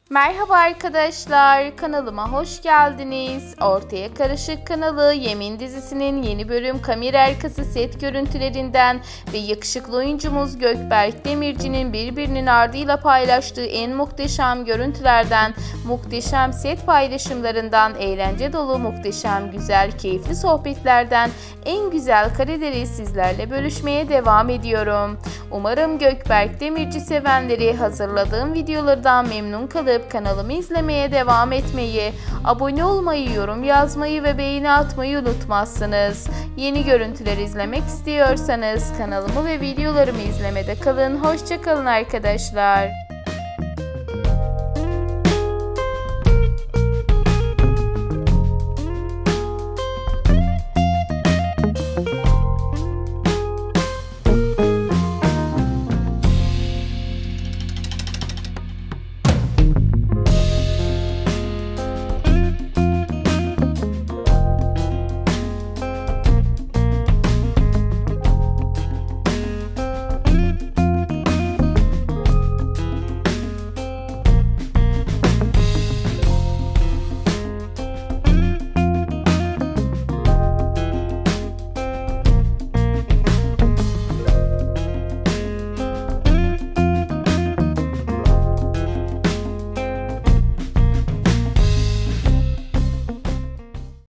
Merhaba arkadaşlar, kanalıma hoş geldiniz. Ortaya Karışık kanalı Yemin dizisinin yeni bölüm kamera arkası set görüntülerinden ve yakışıklı oyuncumuz Gökberk Demirci'nin birbirinin ardıyla paylaştığı en muhteşem görüntülerden, muhteşem set paylaşımlarından, eğlence dolu, muhteşem, güzel, keyifli sohbetlerden en güzel kareleri sizlerle bölüşmeye devam ediyorum. Umarım Gökberk Demirci sevenleri hazırladığım videolardan memnun kalıp kanalımı izlemeye devam etmeyi, abone olmayı, yorum yazmayı ve beğeni atmayı unutmazsınız. Yeni görüntüler izlemek istiyorsanız kanalımı ve videolarımı izlemede kalın. Hoşça kalın arkadaşlar.